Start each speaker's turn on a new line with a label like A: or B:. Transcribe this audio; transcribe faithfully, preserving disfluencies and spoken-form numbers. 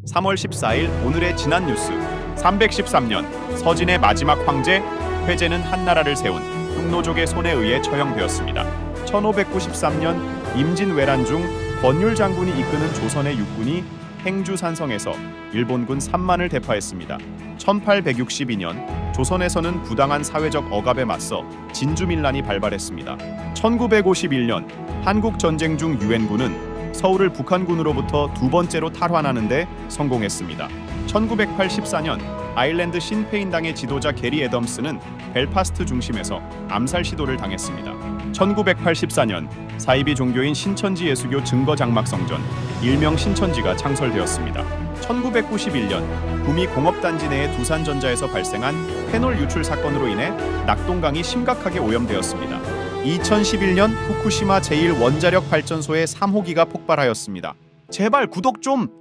A: 삼월 십사일 오늘의 지난 뉴스. 삼백십삼 년 서진의 마지막 황제 회제는 한나라를 세운 흑노족의 손에 의해 처형되었습니다. 천오백구십삼 년 임진왜란 중 권율 장군이 이끄는 조선의 육군이 행주산성에서 일본군 삼만을 대파했습니다. 천팔백육십이 년 조선에서는 부당한 사회적 억압에 맞서 진주민란이 발발했습니다. 천구백오십일 년 한국전쟁 중 유엔군은 서울을 북한군으로부터 두 번째로 탈환하는 데 성공했습니다. 천구백팔십사 년 아일랜드 신페인당의 지도자 게리 애덤스는 벨파스트 중심에서 암살 시도를 당했습니다. 천구백팔십사 년 사이비 종교인 신천지 예수교 증거장막성전 일명 신천지가 창설되었습니다. 천구백구십일 년 구미 공업단지 내의 두산전자에서 발생한 페놀 유출 사건으로 인해 낙동강이 심각하게 오염되었습니다. 이천십일 년 후쿠시마 제일 원자력 발전소의 삼 호기가 폭발하였습니다. 제발 구독 좀!